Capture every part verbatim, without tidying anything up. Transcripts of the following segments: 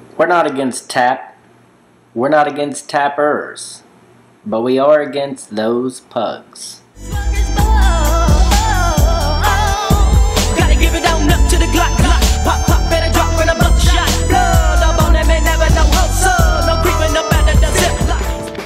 We're not against tap. We're not against tappers. But we are against those pugs. Gotta give it down up to the Glock, Glock. Pop, pop, better drop in a buckshot. Blood up on them, ain't never no hustle. No creeping up out of the zip line.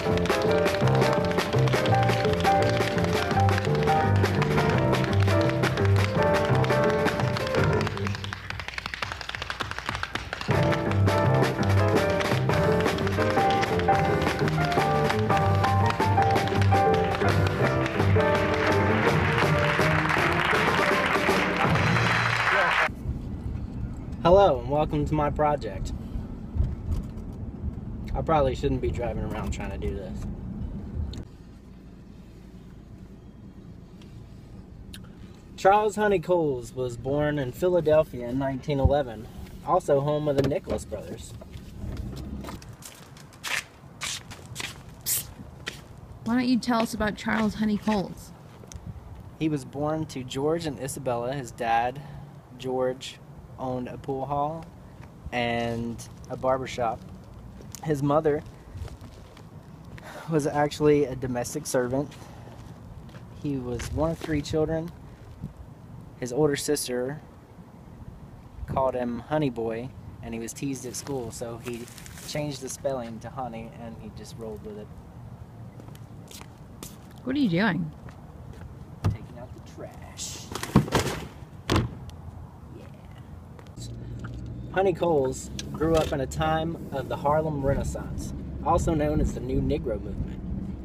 Hello and welcome to my project. I probably shouldn't be driving around trying to do this. Charles Honi Coles was born in Philadelphia in nineteen eleven, also home of the Nicholas brothers. Why don't you tell us about Charles Honi Coles? He was born to George and Isabella. His dad, George, owned a pool hall and a barbershop. His mother was actually a domestic servant. He was one of three children. His older sister called him Honey Boy, and he was teased at school, so he changed the spelling to Honey, and he just rolled with it. What are you doing? Taking out the trash. Honi Coles grew up in a time of the Harlem Renaissance, also known as the New Negro Movement.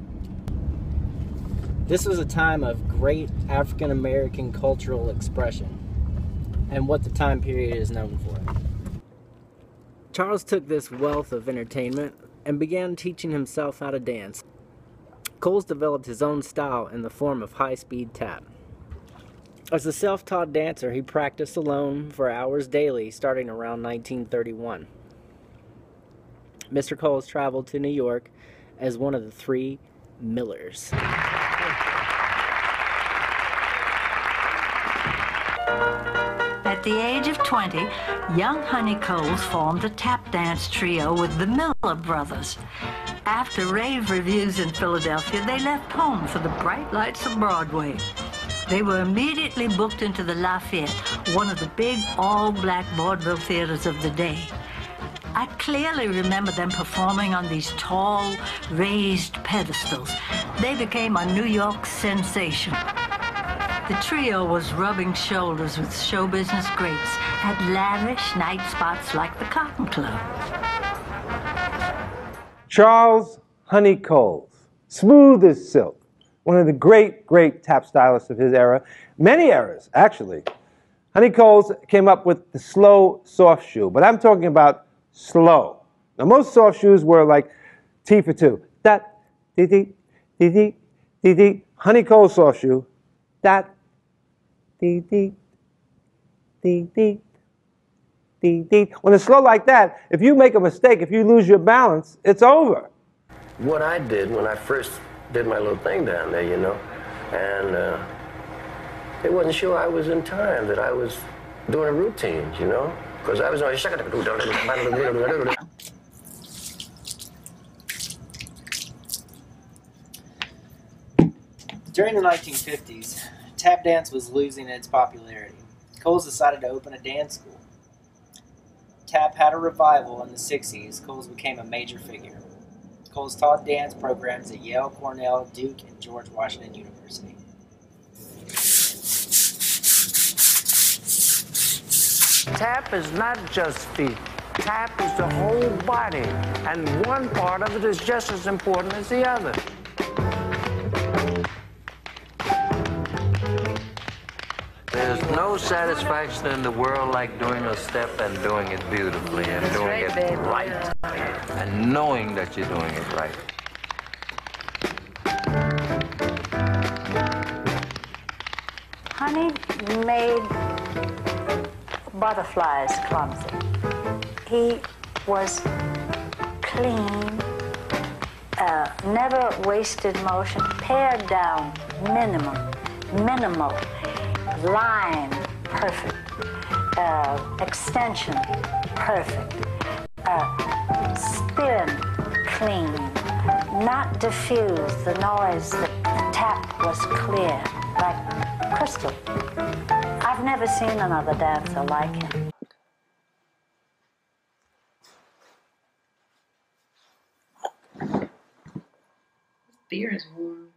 This was a time of great African American cultural expression, and what the time period is known for. Charles took this wealth of entertainment and began teaching himself how to dance. Coles developed his own style in the form of high-speed tap. As a self-taught dancer, he practiced alone for hours daily starting around nineteen thirty-one. Mister Coles traveled to New York as one of the three Millers. At the age of twenty, young Honi Coles formed a tap dance trio with the Miller brothers. After rave reviews in Philadelphia, they left home for the bright lights of Broadway. They were immediately booked into the Lafayette, one of the big all-black vaudeville theaters of the day. I clearly remember them performing on these tall, raised pedestals. They became a New York sensation. The trio was rubbing shoulders with show business greats at lavish night spots like the Cotton Club. Charles Honi Coles, smooth as silk. One of the great, great tap stylists of his era, many eras, actually. Honi Coles came up with the slow, soft shoe, but I'm talking about slow. Now, most soft shoes were like T for two. Dat, dee dee, dee dee, dee dee. Honi Coles soft shoe. Dat, dee dee, dee dee, dee dee. When it's slow like that, if you make a mistake, if you lose your balance, it's over. What I did when I first did my little thing down there, you know, and uh, they wasn't sure I was in time, that I was doing a routine, you know, because I was always During the nineteen fifties, tap dance was losing its popularity. Coles decided to open a dance school. Tap had a revival in the sixties. Coles became a major figure. Coles taught dance programs at Yale, Cornell, Duke, and George Washington University. Tap is not just feet. Tap is the whole body, and one part of it is just as important as the other. There's no satisfaction in the world like doing a step and doing it beautifully and That's doing right, it babe. right and knowing that you're doing it right. Honi made butterflies clumsy. He was clean, uh, never wasted motion, pared down, minimum, minimal, line, perfect, uh, extension, perfect. uh, spin clean, not diffuse. The noise, the, the tap was clear, like crystal. I've never seen another dancer like him. Beer is warm.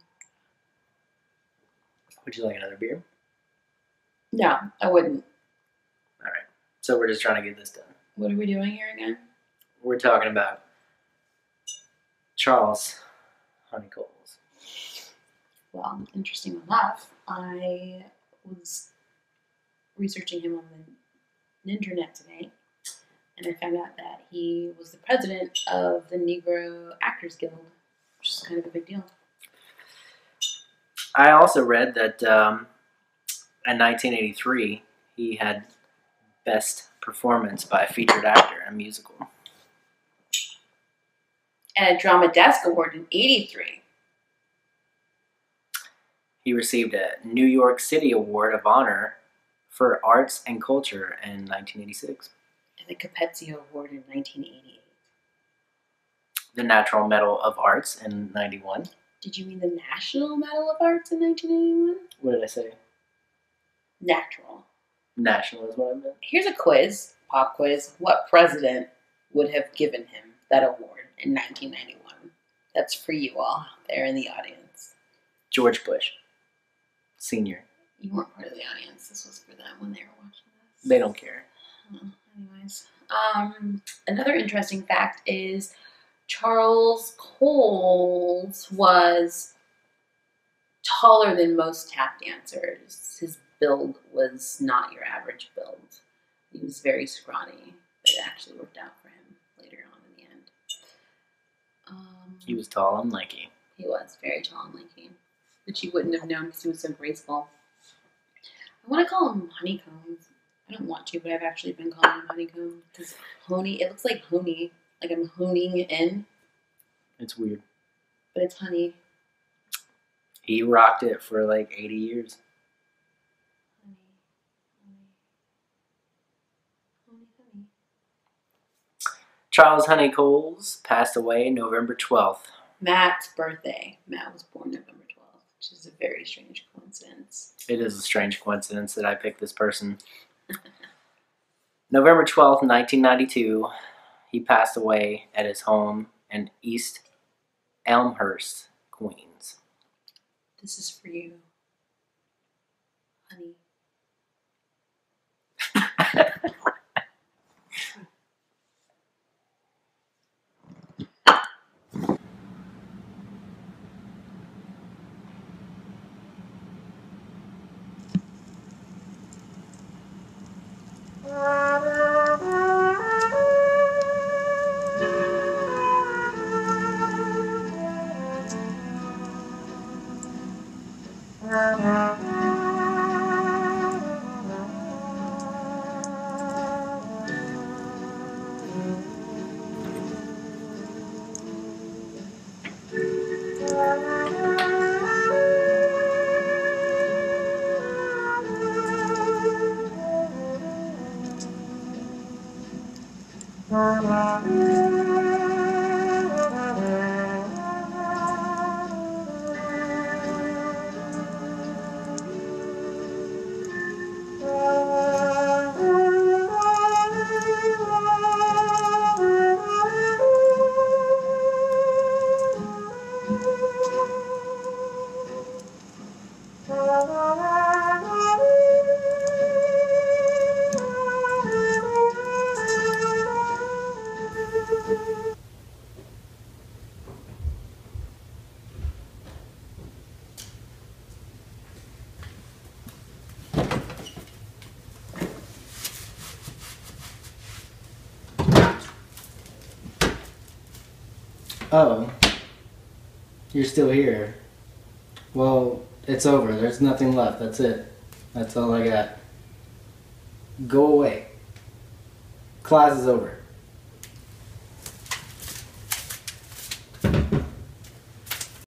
Would you like another beer? No, I wouldn't. All right. So we're just trying to get this done. What are we doing here again? We're talking about Charles Honi Coles. Well, interesting enough, I was researching him on the internet today, and I found out that he was the president of the Negro Actors Guild, which is kind of a big deal. I also read that um, in nineteen eighty-three, he had Best Performance by a Featured Actor in a Musical. And a Drama Desk Award in eighty-three. He received a New York City Award of Honor for Arts and Culture in nineteen eighty-six. And the Capezio Award in nineteen eighty-eight. The Natural Medal of Arts in ninety-one. Did you mean the National Medal of Arts in nineteen eighty-one? What did I say? Natural. National is what I meant. Here's a quiz, pop quiz. What president would have given him that award in nineteen ninety-one? That's for you all there in the audience. George Bush, Senior. You weren't part of the audience. This was for them when they were watching this. They don't care. Oh, anyways. Um, another interesting fact is Charles Coles was taller than most tap dancers. His build was not your average build. He was very scrawny, but it actually worked out for him later on in the end. Um, He was tall and lanky. He was very tall and lanky, which you wouldn't have known because he was so graceful. I want to call him Honeycombs. I don't want to, but I've actually been calling him Honeycomb because Honi, it looks like Honi, like I'm honing in, It's weird. but it's honey. He rocked it for like eighty years. Honey, honey, honey, honey. Charles Honi Coles passed away November twelfth. Matt's birthday. Matt was born November twelfth, which is a very strange coincidence. It is a strange coincidence that I picked this person. November twelfth, nineteen ninety-two, he passed away at his home in East Elmhurst, Queens. This is for you, honey. Oh, you're still here. Well, it's over. There's nothing left. That's it. That's all I got. Go away. Class is over.